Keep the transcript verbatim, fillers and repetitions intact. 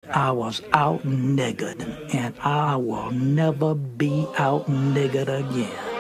I was out niggered, and I will never be out niggered again.